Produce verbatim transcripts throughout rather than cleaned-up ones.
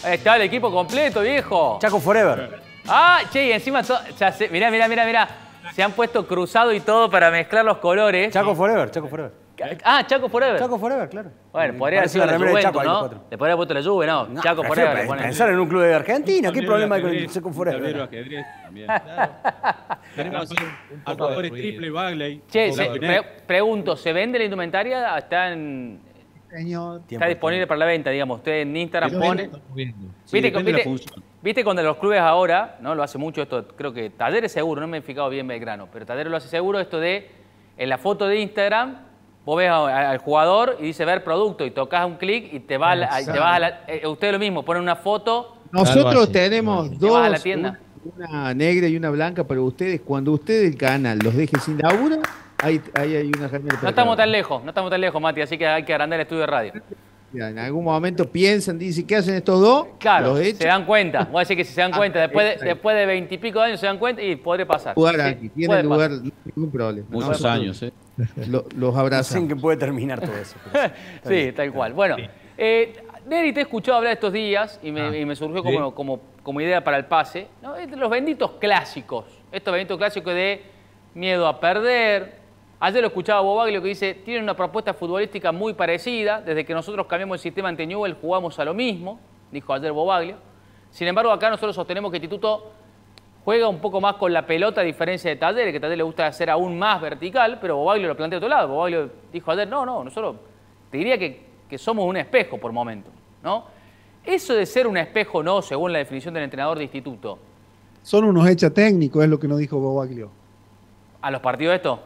Está el equipo completo, viejo. Chaco Forever. Ah, che, y encima, ya se, mirá, mirá, mirá, mirá. Se han puesto cruzado y todo para mezclar los colores. Chaco Forever, Chaco Forever. Ah, Chaco Forever. Chaco Forever, claro. Bueno, podría haber sido la Juventus, ¿no? Le podría haber puesto la Juve, ¿no? No, Chaco Forever. Pensar, pensar en un club de Argentina, ¿qué problema hay con el Chaco Forever? Ajedrez también, claro. Tenemos a jugadores triple Bagley. Che, se, pre pregunto, ¿se vende la indumentaria? ¿Está, en, Señor. está disponible para la venta, digamos? Usted en Instagram Pero pone... sí, ¿Viste, depende de la viste, función. viste cuando los clubes ahora, ¿no? Lo hace mucho esto, creo que Talleres seguro, no me he fijado bien Belgrano, pero Talleres lo hace seguro, esto de, en la foto de Instagram, vos ves a, al jugador y dice ver producto y tocas un clic y te, va a la, te vas a la... Eh, usted lo mismo, ponen una foto... Nosotros tenemos Te dos, vas a la tienda. una negra y una blanca para ustedes. Cuando ustedes el canal los deje sin laburo, ahí, ahí hay una remera. No estamos tan lejos, no estamos tan lejos, Mati, así que hay que agrandar el estudio de radio. Ya, en algún momento piensan, dicen, ¿qué hacen estos dos? Claro, Los se echan. dan cuenta. Voy a decir que si se dan Ah, cuenta, después está de, después de veintipico de años se dan cuenta y podría pasar. Jugar Sí, aquí, tiene puede lugar, pasar. ningún problema. Muchos Nosotros años, ¿eh? lo- los No abrazamos. sé en qué puede terminar todo eso. pero sí. Sí, tal cual. Bueno, eh, Neri, te he escuchado hablar estos días y me, Ah, y me surgió ¿sí? como, como, como idea para el pase, ¿no? Es de los benditos clásicos. Estos benditos clásicos de miedo a perder. Ayer lo escuchaba a Bobaglio que dice, tienen una propuesta futbolística muy parecida. Desde que nosotros cambiamos el sistema ante Newell jugamos a lo mismo, dijo ayer Bobaglio. Sin embargo, acá nosotros sostenemos que el Instituto juega un poco más con la pelota a diferencia de Talleres, que a Talleres le gusta hacer aún más vertical, pero Bobaglio lo plantea de otro lado. Bobaglio dijo ayer, no, no, nosotros te diría que, que somos un espejo por momentos, ¿no? Eso de ser un espejo, no, según la definición del entrenador de Instituto, Son unos hechos técnicos, es lo que nos dijo Bobaglio. ¿a los partidos esto?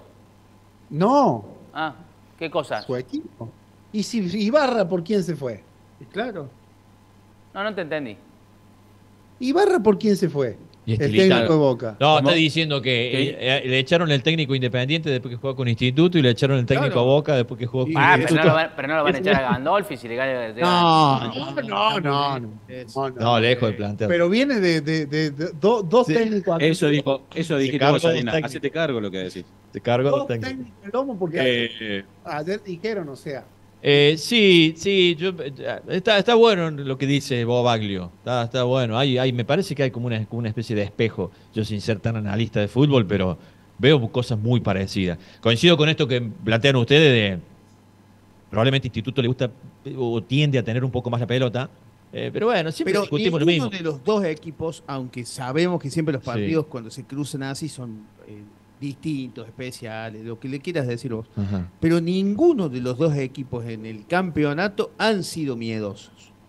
No, Ah, ¿qué cosa? su equipo. ¿Y si Ibarra por quién se fue? Y claro. No, no te entendí. ¿Ibarra por quién se fue? Y El Estilita. técnico de Boca. No, ¿Cómo? está diciendo que eh, eh, le echaron el técnico Independiente después que jugó con Instituto y le echaron el técnico Claro. a Boca después que jugó con Y- Ah, pero Instituto. no, lo van, pero no lo van a echar a Gandolfi si le cae... No, no, no, no. no, no, No, lejos de plantear. Pero viene de, de, de- de- do- dos Sí, técnicos. Eso dijo, eso dijiste cargo vos, de Salina. técnico. Hacete cargo lo que decís. Se cargó Dos los técnicos. técnicos de lomo porque Eh, ayer dijeron, o sea. Eh, sí, sí, yo, eh, está, está bueno lo que dice Bobaglio, está, está bueno. Hay, hay, me parece que hay como una, como una especie de espejo, yo sin ser tan analista de fútbol, pero veo cosas muy parecidas. Coincido con esto que plantean ustedes de probablemente Instituto le gusta o tiende a tener un poco más la pelota, eh, pero bueno, siempre Pero discutimos lo ninguno mismo. de los dos equipos, aunque sabemos que siempre los Sí. partidos cuando se cruzan así son eh, distintos, especiales, lo que le quieras decir vos, Ajá. pero ninguno de los dos equipos en el campeonato han sido miedosos.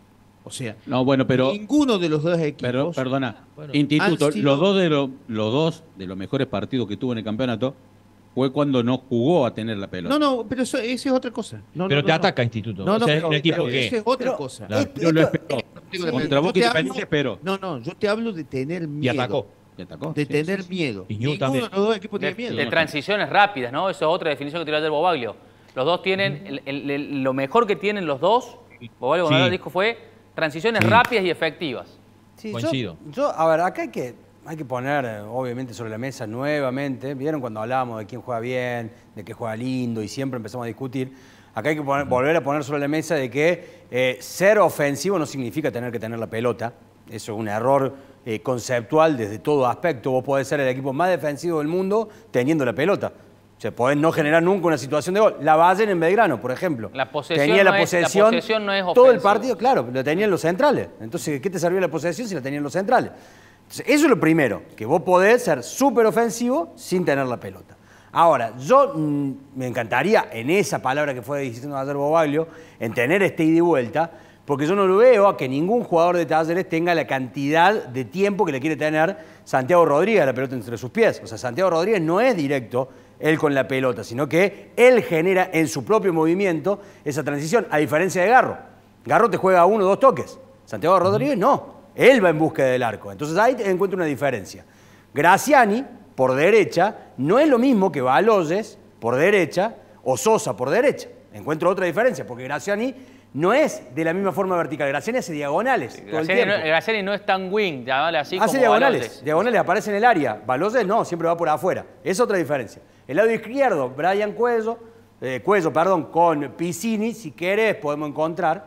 O sea, no, bueno, pero, ninguno de los dos equipos. pero perdona. Bueno, Instituto, han sido- los dos de los, los dos de los mejores partidos que tuvo en el campeonato fue cuando no jugó a tener la pelota. No, no, pero eso, esa es otra cosa. No, Pero no, te no, ataca no. Instituto. No, o no, sea, pero, es un equipo pero que... esa es otra Pero- cosa. Claro, Esto- pero lo esto- esperó. Digo, Contra yo Boca te Independiente hablo- esperó. No, no, yo te hablo de tener Y miedo. atacó. Y atacó. De Sí, tener sí, sí. miedo. Y Ñu Ninguno también. de los dos equipos De, tiene miedo. de transiciones rápidas, ¿no? Esa es otra definición que tiró ayer Bobaglio. Los dos tienen, el- el- el- lo mejor que tienen los dos, Bobaglio cuando Sí. lo dijo fue transiciones Sí. rápidas y efectivas. Sí, Coincido. Yo, yo, a ver, acá hay que, hay que poner, eh, obviamente, sobre la mesa nuevamente. ¿Vieron cuando hablábamos de quién juega bien, de qué juega lindo y siempre empezamos a discutir? Acá hay que poner- volver a poner sobre la mesa de que eh, ser ofensivo no significa tener que tener la pelota. Eso es un error eh, conceptual desde todo aspecto. Vos podés ser el equipo más defensivo del mundo teniendo la pelota. O sea, podés no generar nunca una situación de gol. La Valle en Belgrano, por ejemplo. La posesión tenía la no es- la posesión, posesión no es todo el ofensiva. partido, claro, la tenían los centrales. Entonces, ¿qué te servía la posesión si la tenían los centrales? Entonces, eso es lo primero, que vos podés ser súper ofensivo sin tener la pelota. Ahora, yo mm, me encantaría, en esa palabra que fue diciendo ayer Bobaglio, en tener este ida y vuelta, porque yo no lo veo a que ningún jugador de Talleres tenga la cantidad de tiempo que le quiere tener Santiago Rodríguez la pelota entre sus pies. O sea, Santiago Rodríguez no es directo él con la pelota, sino que él genera en su propio movimiento esa transición, a diferencia de Garro. Garro te juega uno o dos toques. Santiago Rodríguez no. Él va en búsqueda del arco. Entonces ahí te encuentro una diferencia. Graciani, por derecha, no es lo mismo que Baloyes por derecha o Sosa por derecha. Encuentro otra diferencia, porque Graciani no es de la misma forma vertical. Graciani hace diagonales todo el Graciani tiempo. no, Graciani no es tan wing, llamarle así Hace como diagonales, Baloyes. diagonales, aparece en el área. Baloyes no, siempre va por afuera. Es otra diferencia. El lado izquierdo, Brian Cuello, eh, Cuello, perdón, con Piscini, si querés podemos encontrar.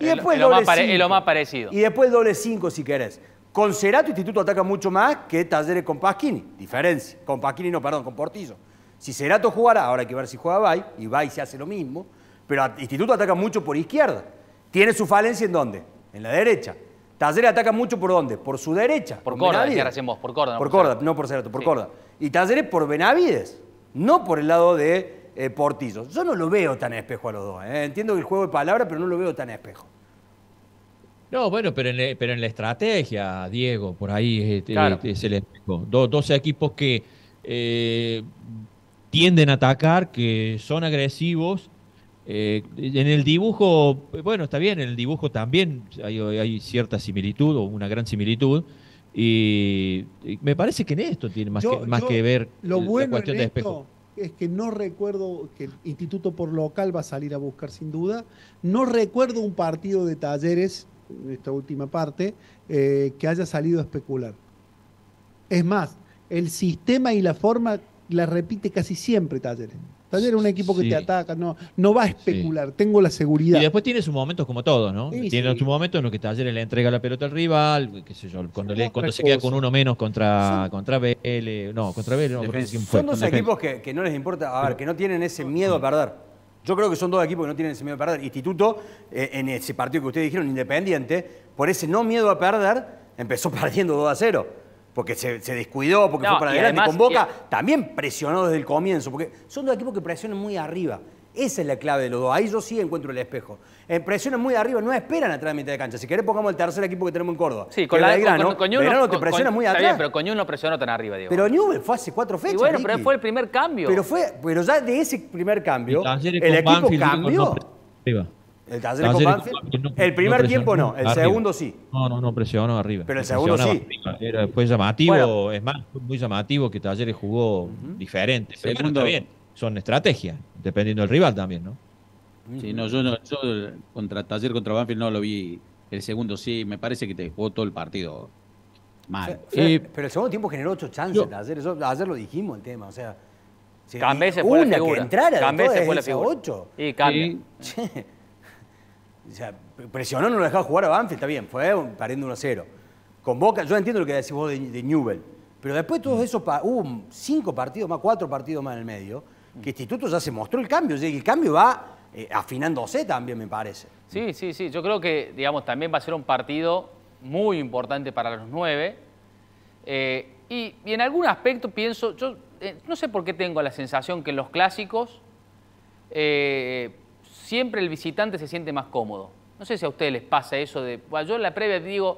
Y Es después lo- el es lo doble más pare- cinco. es lo más parecido. Y después el doble cinco si querés. Con Cerato, Instituto ataca mucho más que Talleres con Pasquini. Diferencia. Con Pasquini no, perdón, con Portillo. Si Cerato jugara, ahora hay que ver si juega Bay, y Bay se hace lo mismo, pero a- Instituto ataca mucho por izquierda. ¿Tiene su falencia en dónde? En la derecha. Talleres ataca mucho por dónde? Por su derecha. Por con Córdoba, Benavides. decía recién vos, por Córdoba, no Por por Córdoba, Cerato. no por Cerato, por Sí. Córdoba. Y Talleres por Benavides, no por el lado de eh, Portillo. Yo no lo veo tan espejo a los dos. ¿eh? Entiendo el juego de palabras, pero no lo veo tan espejo. No, bueno, pero en, la- pero en la estrategia, Diego, por ahí es, Claro. es el espejo. Do- dos equipos que eh, tienden a atacar, que son agresivos. Eh, en el dibujo, bueno, está bien, en el dibujo también hay, hay cierta similitud o una gran similitud. Y, y me parece que en esto tiene más, Yo- que, más yo- que ver Lo la bueno cuestión en de esto espejo. es que no recuerdo que el Instituto por local va a salir a buscar sin duda. No recuerdo un partido de Talleres, en esta última parte, eh, que haya salido a especular. Es más, el sistema y la forma la repite casi siempre Talleres. Talleres es un equipo que Sí. te ataca, no, no va a especular, tengo la seguridad. Y después tiene sus momentos como todo, ¿no? Sí, tiene sí. sus momentos en los que Talleres le entrega la pelota al rival, qué sé yo, cuando, le- Otra cuando se queda cosa. con uno menos contra, contra Vélez, no, contra Vélez, no, Defensa. ¿quién fue? Son dos Defensa. equipos que, que no les importa, a ver, que no tienen ese miedo a perder. Yo creo que son dos equipos que no tienen ese miedo a perder. Instituto, eh, en ese partido que ustedes dijeron, Independiente, por ese no miedo a perder, empezó perdiendo dos a cero. Porque se, se descuidó, porque No, fue para y adelante. además- Con Boca también presionó desde el comienzo, porque son dos equipos que presionan muy arriba. Esa es la clave de los dos. Ahí yo sí encuentro el espejo. Eh, presionan muy arriba, no esperan atrás de mitad de cancha. Si querés, pongamos el tercer equipo que tenemos en Córdoba. Sí, que con es la Belgrano. con, con, Ñuble Belgrano no- te con- presiona con- muy está atrás. bien, pero con Ñuble no presionó tan arriba, Diego. Pero Newell fue hace cuatro fechas. Y bueno, pero Ricky. fue el primer cambio. Pero fue, pero ya de ese primer cambio, Y Talleres el con equipo Banfield, digo, cambió. no presionó arriba. El Talleres con Talleres Banfield. con Banfield no- el primer no tiempo no, presionó el arriba. segundo sí. No, no, no presionó arriba. Pero el No segundo presionaba sí. arriba. Era, fue llamativo, Bueno. es más, fue muy llamativo que Talleres jugó diferente. Pero bueno, Segundo- está bien, son estrategias, dependiendo del rival también, ¿no? Sí, no, yo, no, yo contra Taller, contra Banfield no lo vi. El segundo sí, me parece que te jugó todo el partido mal. Fue- Eh, pero el segundo tiempo generó ocho chances. yo- Ayer, eso- ayer lo dijimos el tema. O sea, si- Cambese fue la una figura. que entrara, de Cambese todas fue la esas figura. ocho. Y cambia. Sí. Che. O sea, presionó, no lo dejaba jugar a Banfield, está bien, fue un- perdiendo uno a cero. Con Boca, yo entiendo lo que decís vos de, de Newell, pero después todos esos, pa- hubo cinco partidos más, cuatro partidos más en el medio, que Instituto ya se mostró el cambio, o sea, y el cambio va eh, afinándose también, me parece. Sí, sí, sí. Yo creo que, digamos, también va a ser un partido muy importante para los nueve. Eh, y, y en algún aspecto pienso, yo eh, no sé por qué tengo la sensación que en los clásicos eh, siempre el visitante se siente más cómodo. No sé si a ustedes les pasa eso de... Bueno, yo en la previa digo,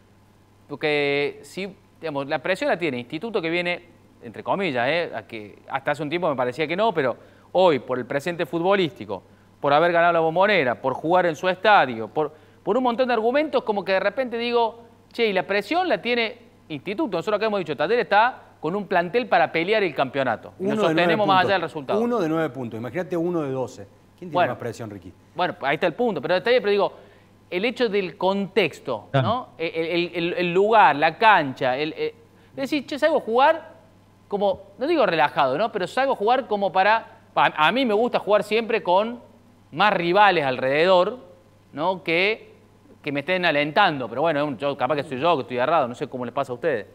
porque si, digamos, la presión la tiene Instituto que viene, entre comillas, eh, a que hasta hace un tiempo me parecía que no, pero hoy por el presente futbolístico, por haber ganado la Bombonera, por jugar en su estadio, por, por un montón de argumentos, como que de repente digo, che, y la presión la tiene Instituto. Nosotros acá hemos dicho, Talleres está con un plantel para pelear el campeonato. Y nos Uno de nueve sostenemos más puntos. allá del resultado. Uno de nueve puntos, imagínate uno de doce. ¿Quién tiene Bueno. más presión, Ricky? Bueno, ahí está el punto, pero está bien, pero digo, el hecho del contexto, ¿no? El, el- el- el lugar, la cancha, el, el- es decir, che, salgo a jugar como, no digo relajado, ¿no? Pero salgo a jugar como para, a, a mí me gusta jugar siempre con más rivales alrededor, ¿no? Que, que me estén alentando, pero bueno, yo, capaz que soy yo, que estoy errado, no sé cómo les pasa a ustedes.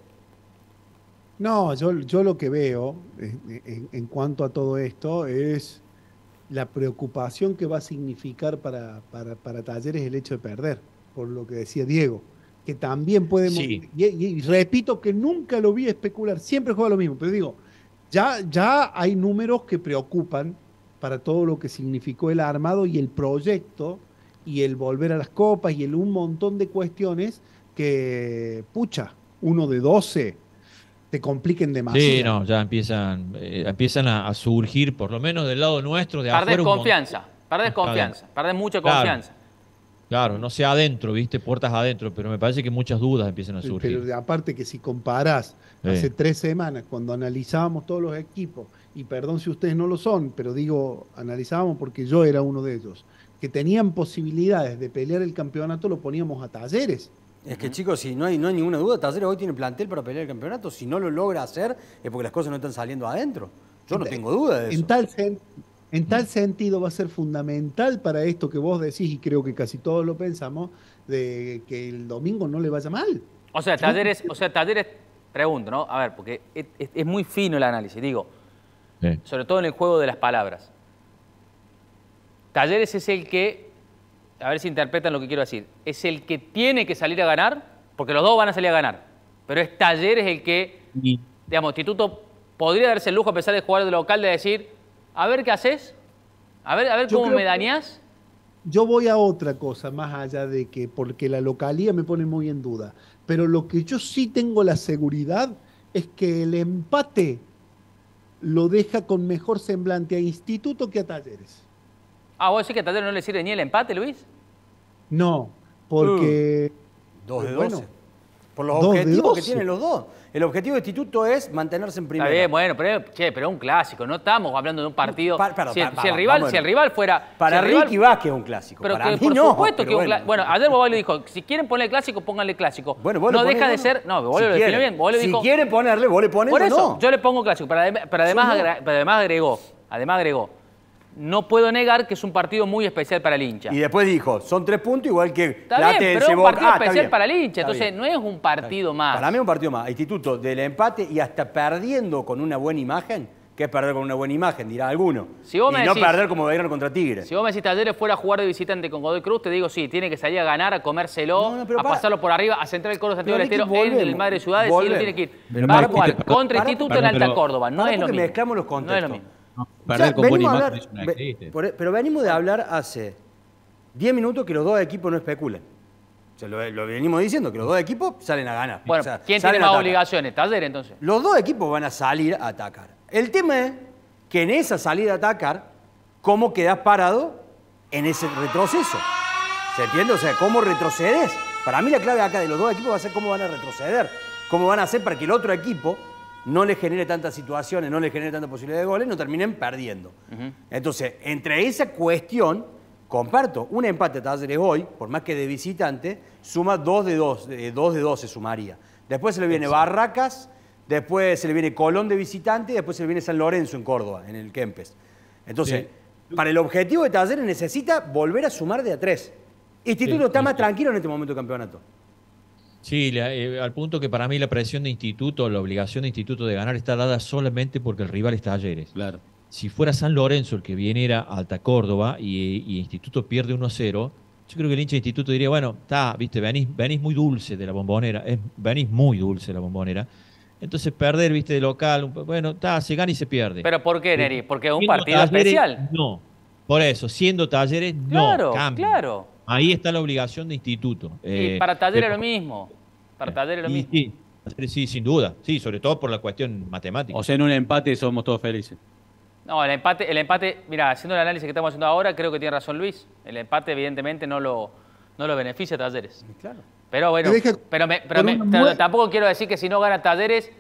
No, yo, yo lo que veo eh, en, en cuanto a todo esto es la preocupación que va a significar para, para, para Talleres el hecho de perder, por lo que decía Diego, que también podemos... Sí. Y, y- y repito que nunca lo vi especular, siempre juega lo mismo, pero digo, ya, ya hay números que preocupan para todo lo que significó el armado y el proyecto y el volver a las copas y el un montón de cuestiones que, pucha, uno de doce te compliquen demasiado. Sí, no, ya empiezan, eh, empiezan a, a surgir, por lo menos del lado nuestro, de Perdés afuera. un mon- confianza, perdés confianza, perdés mucha Claro. confianza. Claro, no sea adentro, viste, puertas adentro, pero me parece que muchas dudas empiezan a surgir. Pero de- aparte que si comparás Sí. hace tres semanas, cuando analizábamos todos los equipos, y perdón si ustedes no lo son, pero digo, analizábamos porque yo era uno de ellos, que tenían posibilidades de pelear el campeonato, lo poníamos a Talleres. Es que, chicos, si no hay, no hay ninguna duda, Talleres hoy tiene plantel para pelear el campeonato. Si no lo logra hacer, es porque las cosas no están saliendo adentro. Yo no tengo duda de eso. En tal, sen- En tal sentido va a ser fundamental para esto que vos decís, y creo que casi todos lo pensamos, de que el domingo no le vaya mal. O sea, Talleres, o sea, Talleres, pregunto, ¿no? A ver, porque es, es- es muy fino el análisis, digo, Sí. sobre todo en el juego de las palabras. Talleres es el que, a ver si interpretan lo que quiero decir, es el que tiene que salir a ganar, porque los dos van a salir a ganar, pero es Talleres el que, Y- digamos, Instituto podría darse el lujo, a pesar de jugar de local, de decir, a ver qué haces, a ver, a ver Yo cómo creo me que- dañás. Yo voy a otra cosa, más allá de que, porque la localía me pone muy en duda, pero lo que yo sí tengo la seguridad es que el empate lo deja con mejor semblante a Instituto que a Talleres. Ah, ¿vos decís que a Talleres no le sirve ni el empate, Luis? No, porque... Dos de bueno, doce. Por los dos de objetivos que doce. tienen los dos. El objetivo de Instituto es mantenerse en primera. Está bien, bueno, pero, che, pero es un clásico, no estamos hablando de un partido. Pa- perdón, si, pa- si pa- el rival, vamos a si el ver. rival fuera. Para si el rival- Ricky Vázquez es un clásico. Pero Para que, mí por no. supuesto pero que un bueno. clásico. Bueno, ayer Bobalio dijo, si quieren ponerle clásico, pónganle clásico. Bueno, vos le no ponés, deja de vos ser. No, Bobalio si lo definió quieren, bien. Bobalio si dijo. quieren ponerle, vos le pones Por o eso, no. yo le pongo clásico. Pero además, pero además, Yo no. agra- pero además agregó, además agregó, no puedo negar que es un partido muy especial para el hincha. Y después dijo, son tres puntos igual que Está bien, pero es un Boca. partido Ah, está especial bien. para el hincha, Está entonces bien. no es un partido más. Para mí es un partido más. Instituto del empate y hasta perdiendo con una buena imagen, que es perder con una buena imagen, dirá alguno. Si vos y me no decís- perder como Belgrano contra Tigre. Si vos me decís Talleres fuera a jugar de visitante con Godoy Cruz, te digo sí, tiene que salir a ganar, a comérselo, No, no, pero a para- pasarlo por arriba, a centrar el Coro Santiago del Pero, Estero Ricky, en el volvemos, Madre Ciudades y volvemos. él tiene que ir. Pero, Va a Martín, jugar para- contra para- Instituto para- en Alta pero- Córdoba, no Para es lo porque mismo. mezclamos los No es lo contextos. mismo. No, O perder sea, con buena venimos a imagen hablar- es una ve- existe. por- pero venimos de hablar hace diez minutos que los dos equipos no especulan. O sea, lo, lo venimos diciendo, que los dos equipos salen a ganar. Bueno, O sea, ¿quién tiene salen a más atacar. obligaciones? Talleres entonces. Los dos equipos van a salir a atacar. El tema es que en esa salida a atacar, ¿cómo quedás parado en ese retroceso? ¿Se entiende? O sea, ¿cómo retrocedes? Para mí la clave acá de los dos equipos va a ser cómo van a retroceder. Cómo van a hacer para que el otro equipo no le genere tantas situaciones, no le genere tanta posibilidad de goles, no terminen perdiendo. Entonces, entre esa cuestión, comparto, un empate a Talleres hoy, por más que de visitante, suma dos de dos, eh, dos de dos se sumaría. Después se le viene Barracas, después se le viene Colón de visitante y después se le viene San Lorenzo en Córdoba, en el Kempes. Entonces, para el objetivo de Talleres necesita volver a sumar de a tres. Instituto Sí, está sí, más sí. tranquilo en este momento del campeonato. Sí, la- eh, al punto que para mí la presión de Instituto, la obligación de Instituto de ganar está dada solamente porque el rival es Talleres. Claro. Si fuera San Lorenzo el que viniera a Alta Córdoba y, y Instituto pierde uno a cero, yo creo que el hincha de Instituto diría, bueno, está, viste, venís, venís muy dulce de la Bombonera, es, venís muy dulce de la Bombonera. Entonces perder, viste, de local, un po- bueno, está, se gana y se pierde. ¿Pero por qué, Neri? Porque es un Siendo partido Talleres, especial. No. Por eso, siendo Talleres, Claro, no, cambia. claro. Ahí está la obligación de Instituto. Y Eh, para Talleres pero- es lo mismo. Para Talleres es lo y mismo. Sí, Talleres sí, sin duda. Sí, sobre todo por la cuestión matemática. O sea, en un empate somos todos felices. No, el empate, el empate, mira, haciendo el análisis que estamos haciendo ahora, creo que tiene razón Luis. El empate, evidentemente, no lo, no lo beneficia a Talleres. Claro. Pero bueno, Te deja pero, me- pero con me- una pero mue- tampoco quiero decir que si no gana Talleres,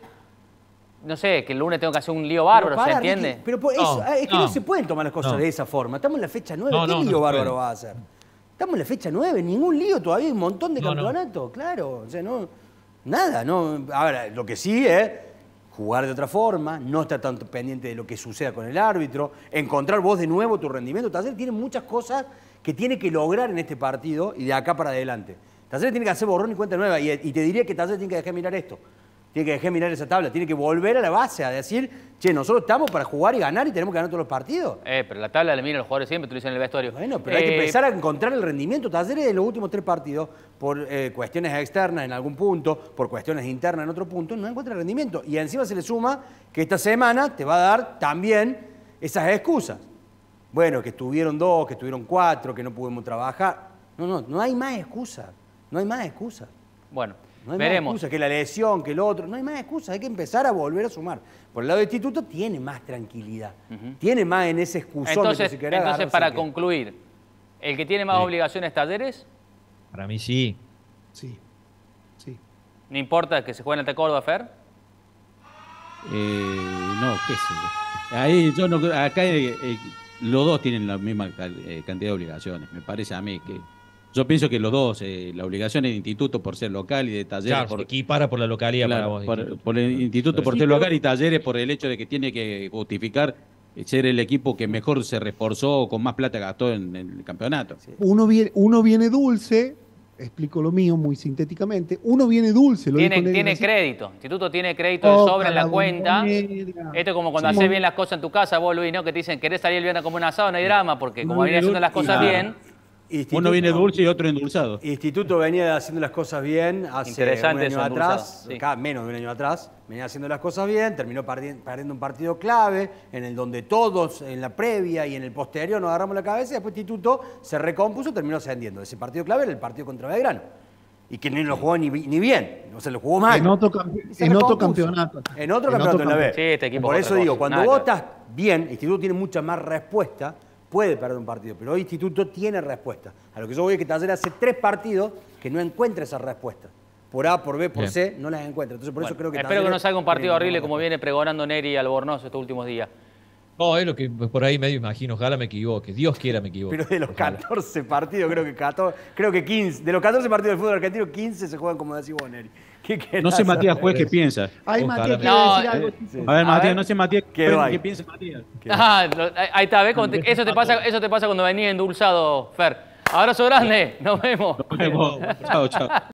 no sé, que el lunes tengo que hacer un lío bárbaro, Pero ¿se pará, entiende? Ricky, pero por No, eso, ah, es que no, no. se pueden tomar las cosas No. de esa forma. Estamos en la fecha nueve. No, ¿Qué no, no lío se bárbaro puede. va a hacer? Estamos en la fecha nueve, ningún lío todavía, hay un montón de No, no. campeonatos, claro. O sea, no, nada, no. Ahora, lo que sí es jugar de otra forma, no estar tanto pendiente de lo que suceda con el árbitro, encontrar vos de nuevo tu rendimiento. Talleres tiene muchas cosas que tiene que lograr en este partido y de acá para adelante. Talleres tiene que hacer borrón y cuenta nueva y, y te diría que Talleres tiene que dejar mirar esto. Tiene que dejar mirar esa tabla, tiene que volver a la base, a decir, che, nosotros estamos para jugar y ganar y tenemos que ganar todos los partidos. Eh, pero la tabla le miran los jugadores siempre, te lo dicen en el vestuario. Bueno, pero hay que Eh, empezar a encontrar el rendimiento. Talleres en los últimos tres partidos, por eh, cuestiones externas en algún punto, por cuestiones internas en otro punto, no encuentra el rendimiento. Y encima se le suma que esta semana te va a dar también esas excusas. Bueno, que estuvieron dos, que estuvieron cuatro, que no pudimos trabajar. No, no, no hay más excusas. No hay más excusas. Bueno, No hay veremos. más excusas, que la lesión, que el otro. No hay más excusas, hay que empezar a volver a sumar. Por el lado del instituto tiene más tranquilidad. Tiene más en ese excusón de que Entonces, si querés entonces agarrarse para que- concluir, el que tiene más Sí. obligaciones Talleres, Para mí sí. Sí, sí. no importa que se juegue en Alta Córdoba, Fer. Eh, no, qué sé yo. Ahí yo no, acá eh, eh, los dos tienen la misma cal- eh, cantidad de obligaciones. Me parece a mí que yo pienso que los dos, eh, la obligación del instituto por ser local y de Talleres Claro, por, se equipara por la localidad claro, para vos. por, Instituto. por el instituto por Sí, ser pero- local y Talleres por el hecho de que tiene que justificar ser el equipo que mejor se reforzó, con más plata gastó en, en el campeonato. Uno viene, uno viene dulce, explico lo mío muy sintéticamente, uno viene dulce. Lo Tiene, dijo Negri tiene recién. crédito. El instituto tiene crédito de Oh, sobra en la la cuenta. bombonera. Esto es como cuando Sí, haces muy- bien las cosas en tu casa, vos, Luis, ¿no? Que te dicen, ¿querés salir el viernes como un asado? No hay drama, porque como No, viene haciendo las y- cosas y- bien, Instituto- Uno viene dulce y otro endulzado. Instituto venía haciendo las cosas bien hace Interesante un año eso, atrás, endulzado, sí. acá menos de un año atrás, venía haciendo las cosas bien, terminó perdi- perdiendo un partido clave, en el donde todos en la previa y en el posterior nos agarramos la cabeza, y después Instituto se recompuso, terminó ascendiendo. Ese partido clave era el partido contra Belgrano. Y que ni lo jugó ni, bi- ni bien, o sea, lo jugó mal. En otro, campe- Y se en otro recompuso. campeonato. En otro campeonato en la B. Sí, este equipo Por es eso otra digo, cosa, cuando nada vos que ver. estás bien, Instituto tiene mucha más respuesta, puede perder un partido, pero hoy Instituto tiene respuesta. A lo que yo voy es que Talleres hace tres partidos que no encuentra esa respuesta. Por A, por B, por Bien. C, no las encuentra. Entonces por eso bueno, creo que espero que Talleres no salga un partido tiene que horrible tomar como respuesta. viene pregonando Neri Albornoz estos últimos días. No, es lo que por ahí medio imagino. Ojalá me equivoque. Dios quiera me equivoque. Pero de los Ojalá. catorce partidos, creo que catorce, creo que quince, de los catorce partidos del fútbol argentino, quince se juegan como decís vos, Neri. ¿Qué querés No sé, hacer? Matías, juez, ¿qué piensa? Ay, Ojalá. Matías, quiere No, decir algo. eh, Sí. A ver, A Matías, ver. no sé, Matías, ¿Qué ¿qué, va ahí? ¿qué piensa Matías? Ah, lo- ahí ahí está, ¿ves? Cuando te- Eso te, pasa, eso te pasa cuando venís endulzado, Fer. Abrazo grande, nos vemos. Nos vemos. Chao, chao.